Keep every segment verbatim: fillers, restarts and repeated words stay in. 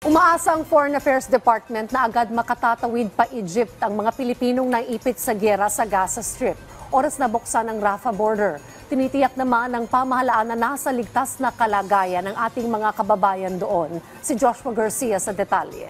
Umaasa ang Foreign Affairs Department na agad makatatawid pa Egypt ang mga Pilipinong naipit sa giyera sa Gaza Strip. Oras na buksan ang Rafah border. Tinitiyak naman ng pamahalaan na nasa ligtas na kalagayan ng ating mga kababayan doon. Si Joshua Garcia sa detalye.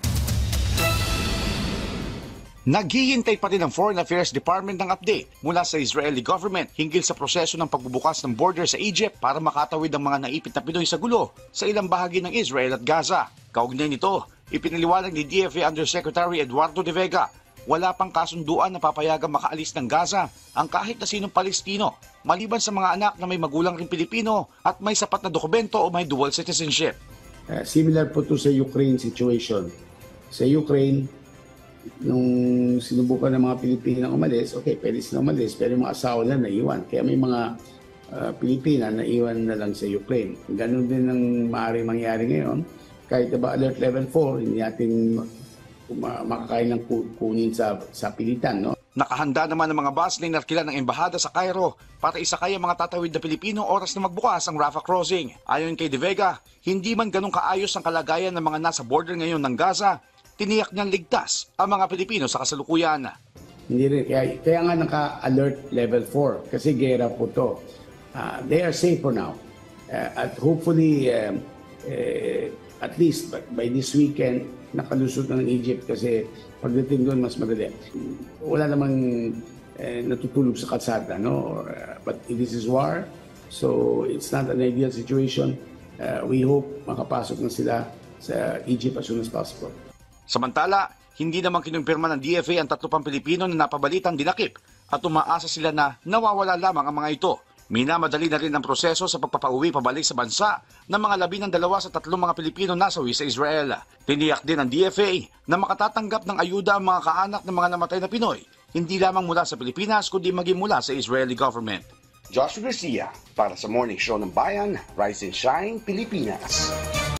Naghihintay pa rin ang Foreign Affairs Department ng update mula sa Israeli government hinggil sa proseso ng pagbubukas ng border sa Egypt para makatawid ang mga naipit na Pinoy sa gulo sa ilang bahagi ng Israel at Gaza. Kaugnay nito, ipinaliwanag ni D F A Undersecretary Eduardo de Vega, wala pang kasunduan na papayagang makaalis ng Gaza ang kahit na sinong Palestino, maliban sa mga anak na may magulang rin Pilipino at may sapat na dokumento o may dual citizenship. Uh, similar po to sa Ukraine situation. Sa Ukraine, nung sinubukan ng mga Pilipinang umalis, okay, pwede sila umalis, pero yung mga asawa na naiwan. Kaya may mga uh, Pilipina na iwan na lang sa Ukraine. Ganun din ang maaaring mangyari ngayon. Kahit ba alert level four, hindi natin makakain ng kunin sa, sa pilitan. No? Nakahanda naman ang mga bus na inarkila ng embahada sa Cairo para isakay ang mga tatawid na Pilipino oras na magbukas ang Rafah crossing. Ayon kay De Vega, hindi man ganun kaayos ang kalagayan ng mga nasa border ngayon ng Gaza, tiniyak niyang ligtas ang mga Pilipino sa kasalukuyan. Hindi rin, kaya, kaya nga naka-alert level four kasi gera po to. Uh, they are safe for now. Uh, at hopefully, um, uh, at least by this weekend, nakalusot na ng Egypt kasi pagdating doon mas madali. Wala namang uh, natutulog sa kalsada, no? Uh, but this is war, so it's not an ideal situation. Uh, we hope makapasok na sila sa Egypt as soon as possible. Samantala, hindi naman kinumpirma ng D F A ang tatlo pang Pilipino na napabalitang dinakip at umaasa sila na nawawala lamang ang mga ito. Minamadali na rin ang proseso sa pagpapauwi pabalik sa bansa ng mga labi ng dalawa sa tatlong mga Pilipino nasawi sa Israel. Tiniyak din ng D F A na makatatanggap ng ayuda ang mga kaanak ng mga namatay na Pinoy, hindi lamang mula sa Pilipinas kundi maging mula sa Israeli government. Joshua Garcia para sa Morning Show ng Bayan, Rise and Shine, Pilipinas.